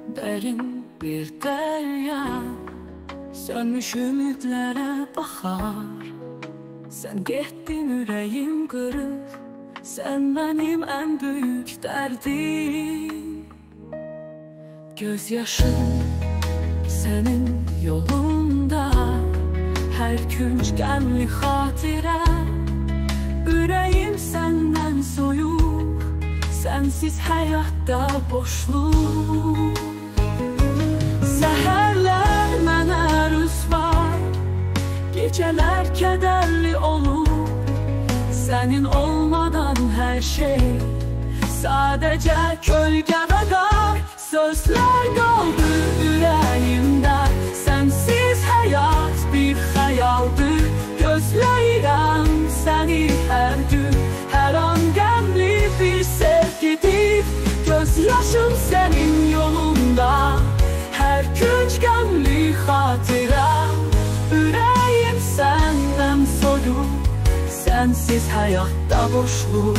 Derin bir derya, sönmüş ümitlere bakar. Sen gettin, yüreğim kırık. Sen benim en büyük derdim. Gözyaşım senin yolunda, her künç gemli hatire. Yüreğim senden soyuk, sensiz hayatta boşluk. Seherler mənə rüsvar, geceler kederli olur. Senin olmadan her şey sadece gölge ve kar. Sözler kaldı yüreğimde, sensiz hayat bir hayaldır. Gözləyirəm seni her gün, her an gemli bir sevgidir. Gözyaşım senin yolunda, her künç gemli hatıra. Yüreğim senden soyuk, sensiz hayatta boşluk.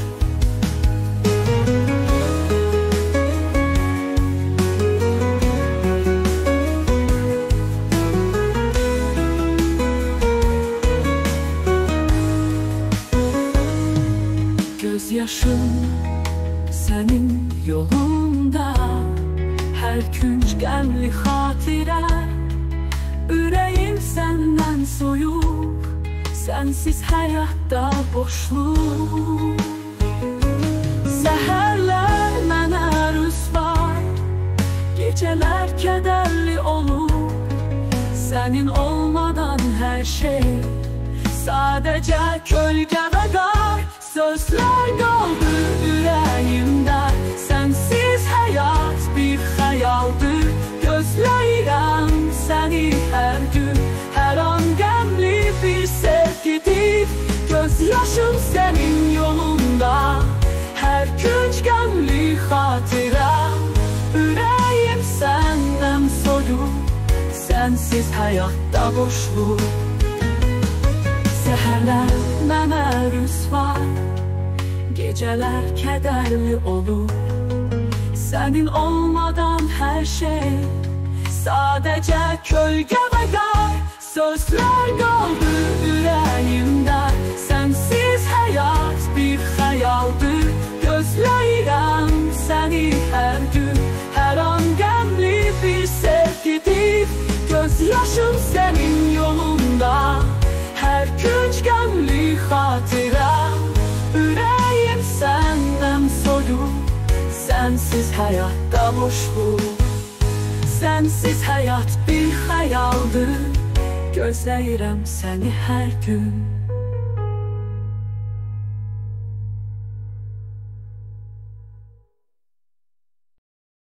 Gözyaşım senin yolunda, her künç gemli hatire. Yüreğim senden soyuk, sensiz hayatta boşluk. Seherler mənə rüsvar, geceler kederli olur. Senin olmadan her şey sadece gölge ve kar. Sözler kaldı yüreğimde, sensiz hayat bir hayaldır. Gözləyirəm seni her gün, her an gemli bir sevgidir. Gözyaşım senin yolunda, her künç gemli hatıra. Yüreğim senden soyuk, sensiz hayatta boşluk. Seherler mənə rüsvar, geceler kederli olur. Senin olmadan her şey sadece gölge ve kar. Sözler kaldı yüreğimde, sensiz hayat bir hayaldır. Gözləyirəm seni her gün, her an gemli bir sevgidir. Gözyaşım senin yolunda, her künç gemli hatıra. Yüreğim senden soyuk, sensiz hayatta boşluk. Sensiz hayat bir hayaldır. Gözləyirəm seni her gün.